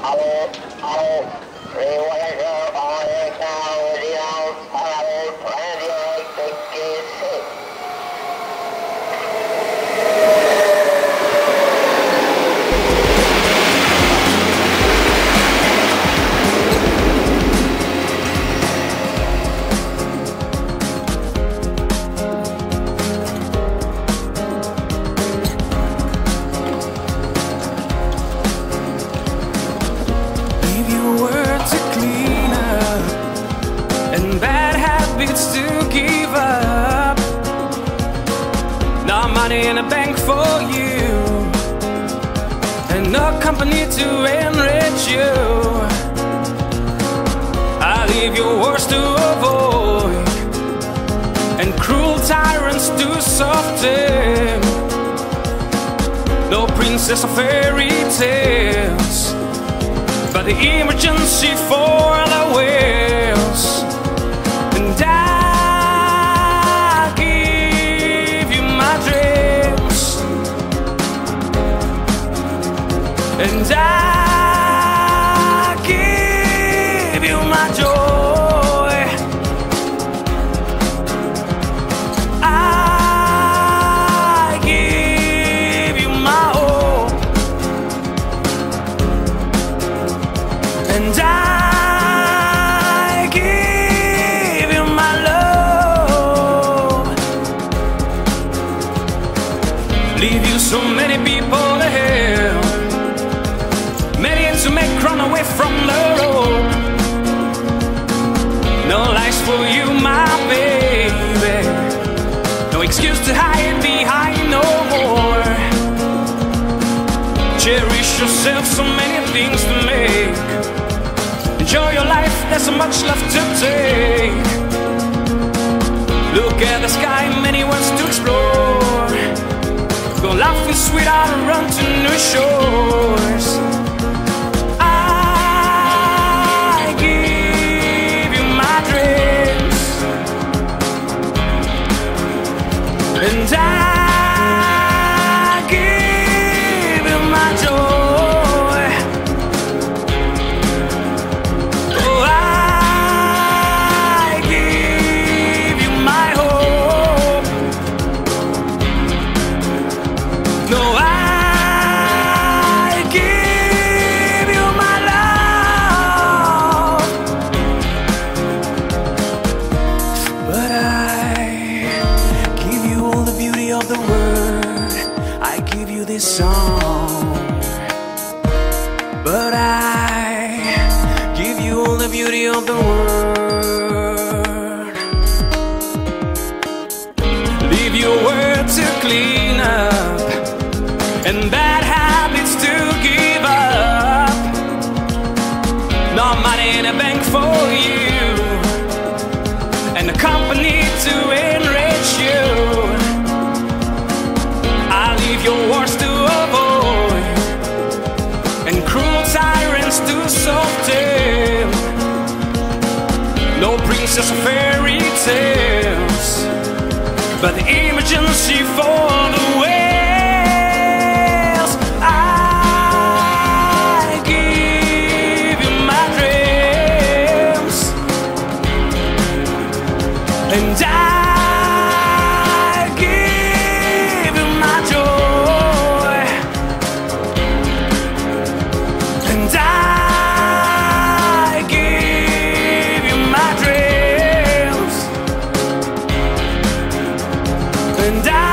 Money in a bank for you, and no company to enrich you. I leave your wars to avoid, and cruel tyrants to soften. No princess of fairy tales, but the emergency for the whales. And and I give you my joy. I give you my hope, and I give you my love. Leave you so many people ahead, to make run away from the road. No lies for you, my baby. No excuse to hide behind no more. Cherish yourself, so many things to make. Enjoy your life, there's so much left to take. Look at the sky, many worlds to explore. Go laughing sweetheart and run to new shores. And I give you my joy. Oh, I give you my hope. No, I give you my love. But of the word, I give you this song. But I give you all the beauty of the word. Leave your word to clean up, and bad habits to give up. No money in a bank for you, and a company to enrich you. Your wars to avoid, and cruel tyrants to soften. No princess of fairy tales, but the emergency for the whales. I give you my dreams, and I and